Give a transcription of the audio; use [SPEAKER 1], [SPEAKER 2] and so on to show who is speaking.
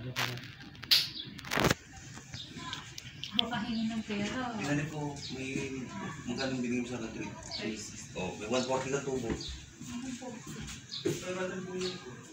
[SPEAKER 1] Makahingi ng pera.
[SPEAKER 2] Binalik ko, may magkano binigay mo sa akin? Oh, may 140 ka tubo. 500 po yun ko.